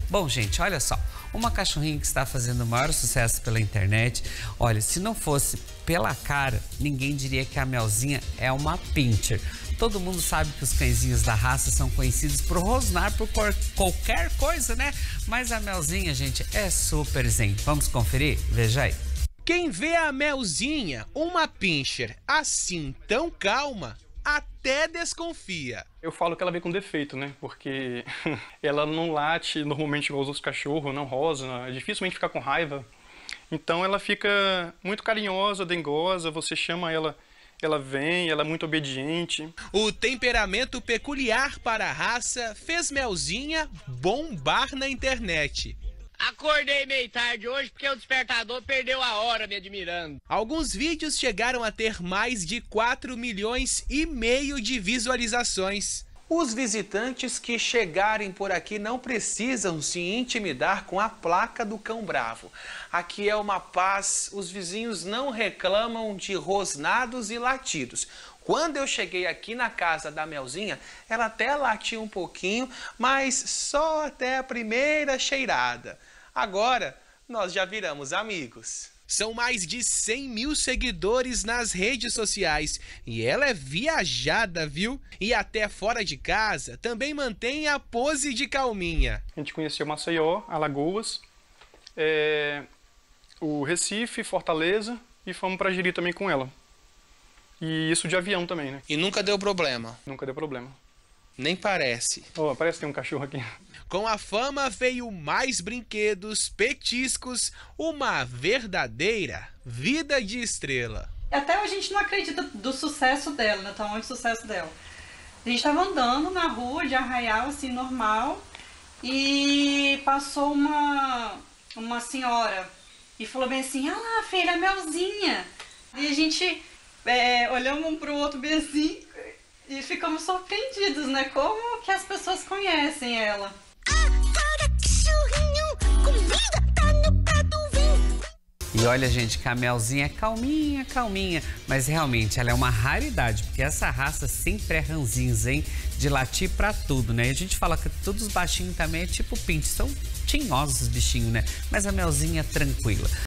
Bom, gente, olha só, uma cachorrinha que está fazendo o maior sucesso pela internet. Olha, se não fosse pela cara, ninguém diria que a Melzinha é uma pincher. Todo mundo sabe que os cãezinhos da raça são conhecidos por rosnar por qualquer coisa, né? Mas a Melzinha, gente, é super zen. Vamos conferir? Veja aí. Quem vê a Melzinha, uma pincher, assim tão calma, até desconfia. Eu falo que ela vem com defeito, né? Porque ela não late normalmente igual os outros cachorros, não rosna, dificilmente fica com raiva. Então ela fica muito carinhosa, dengosa, você chama ela, ela vem, ela é muito obediente. O temperamento peculiar para a raça fez Melzinha bombar na internet. Acordei meio tarde hoje porque o despertador perdeu a hora me admirando. Alguns vídeos chegaram a ter mais de 4,5 milhões de visualizações. Os visitantes que chegarem por aqui não precisam se intimidar com a placa do cão bravo. Aqui é uma paz, os vizinhos não reclamam de rosnados e latidos. Quando eu cheguei aqui na casa da Melzinha, ela até latiu um pouquinho, mas só até a primeira cheirada. Agora, nós já viramos amigos. São mais de 100 mil seguidores nas redes sociais e ela é viajada, viu? E até fora de casa também mantém a pose de calminha. A gente conheceu Maceió, Alagoas, o Recife, Fortaleza e fomos para Jiri também com ela. E isso de avião também, né? E nunca deu problema? Nunca deu problema. Nem parece. Oh, parece que tem um cachorro aqui. Com a fama veio mais brinquedos, petiscos, uma verdadeira vida de estrela. Até hoje a gente não acredita do sucesso dela, né? Tamanho de sucesso dela. A gente estava andando na rua de Arraial, assim, normal, e passou uma senhora e falou bem assim: "Ah lá, filha, a Melzinha". E a gente olhamos um pro outro bem assim e ficamos surpreendidos, né? Como que as pessoas conhecem ela. E olha, gente, que a Melzinha é calminha, calminha, mas realmente ela é uma raridade, porque essa raça sempre é ranzinza, hein? De latir pra tudo, né? E a gente fala que todos os baixinhos também é tipo pinche, são tinhosos os bichinhos, né? Mas a Melzinha é tranquila.